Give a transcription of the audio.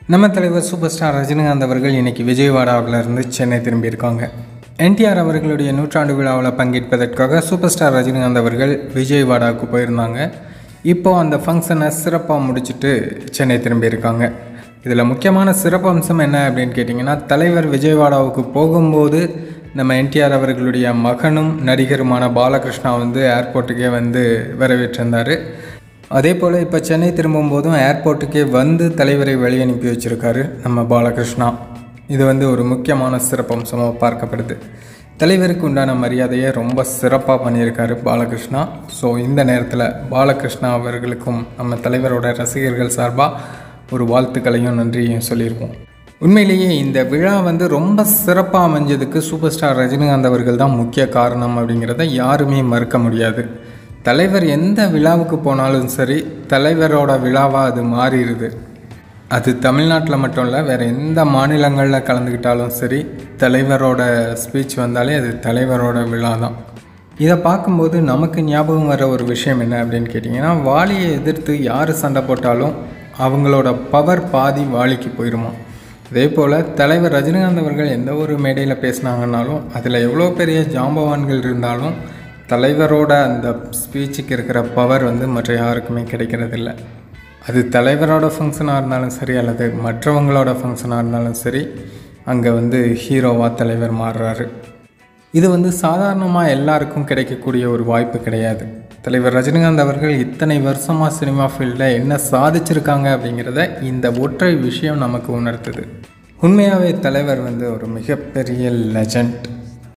நம்ம தலைவர் super star Rajinikanth அவர்கள் இன்றைக்கி விஜயவாடாவிலிருந்து சென்னை திரும்பியிருக்காங்க. என்டிஆர் அவர்களுடைய நூற்றாண்டு விழாவில் பங்கேற்பதற்காக சூப்பர் ஸ்டார் ரஜினிகாந்த் அவர்கள் விஜயவாடாவுக்கு போயிருந்தாங்க. இப்போது அந்த ஃபங்க்ஷனை சிறப்பாக முடிச்சுட்டு சென்னை திரும்பியிருக்காங்க. இதில் முக்கியமான சிறப்பு அம்சம் என்ன அப்படின்னு கேட்டிங்கன்னா, தலைவர் விஜயவாடாவுக்கு போகும்போது நம்ம என்டிஆர் அவர்களுடைய மகனும் நடிகருமான பாலகிருஷ்ணா ஏர்போர்ட்டுக்கே வரவேற்றிருந்தார். அதே போல் இப்போ சென்னை திரும்பும்போதும் ஏர்போர்ட்டுக்கே தலைவரை வழி அனுப்பி வச்சுருக்காரு நம்ம பாலகிருஷ்ணா. இது ஒரு முக்கியமான சிறப்பம்சமாக பார்க்கப்படுது. தலைவருக்கு உண்டான மரியாதையை ரொம்ப சிறப்பாக பண்ணியிருக்காரு பாலகிருஷ்ணா. ஸோ இந்த நேரத்தில் பாலகிருஷ்ணா அவர்களுக்கும் நம்ம தலைவரோட ரசிகர்கள் சார்பாக ஒரு வாழ்த்துக்களையும் நன்றியையும் சொல்லியிருக்கோம். உண்மையிலேயே இந்த விழா ரொம்ப சிறப்பாக அமைஞ்சதுக்கு சூப்பர் ஸ்டார் ரஜினிகாந்த் அவர்கள் தான் முக்கிய காரணம் அப்படிங்கிறத யாருமே மறுக்க முடியாது. தலைவர் எந்த விழாவுக்கு போனாலும் சரி, தலைவரோட விழாவாக அது மாறிடுது. அது தமிழ்நாட்டில் மட்டும் இல்லை, வேறு எந்த மாநிலங்களில் கலந்துக்கிட்டாலும் சரி, தலைவரோட ஸ்பீச் வந்தாலே அது தலைவரோட விழா தான். இதை பார்க்கும்போது நமக்கு ஞாபகம் வர ஒரு விஷயம் என்ன அப்படின்னு கேட்டிங்கன்னா, வாலியை எதிர்த்து யார் சண்டை போட்டாலும் அவங்களோட பவர் பாதி வாலிக்கு போயிடுமா. அதே போல் தலைவர் ரஜினிகாந்த் அவர்கள் எந்த ஒரு மேடையில் பேசினாங்கன்னாலும் அதில் எவ்வளோ பெரிய ஜாம்பவான்கள் இருந்தாலும் தலைவரோட அந்த ஸ்பீச்சுக்கு இருக்கிற பவர் மற்ற யாருக்குமே கிடைக்கிறதில்ல. அது தலைவரோட ஃபங்க்ஷனாக இருந்தாலும் சரி, அல்லது மற்றவங்களோட ஃபங்க்ஷனாக இருந்தாலும் சரி, அங்கே ஹீரோவாக தலைவர் மாறுறாரு. இது சாதாரணமாக எல்லாருக்கும் கிடைக்கக்கூடிய ஒரு வாய்ப்பு கிடையாது. தலைவர் ரஜினிகாந்த் அவர்கள் இத்தனை வருஷமாக சினிமா ஃபீல்டில் என்ன சாதிச்சிருக்காங்க அப்படிங்கிறத இந்த ஒற்றை விஷயம் நமக்கு உணர்த்துது. உண்மையாகவே தலைவர் ஒரு மிகப்பெரிய லெஜண்ட்.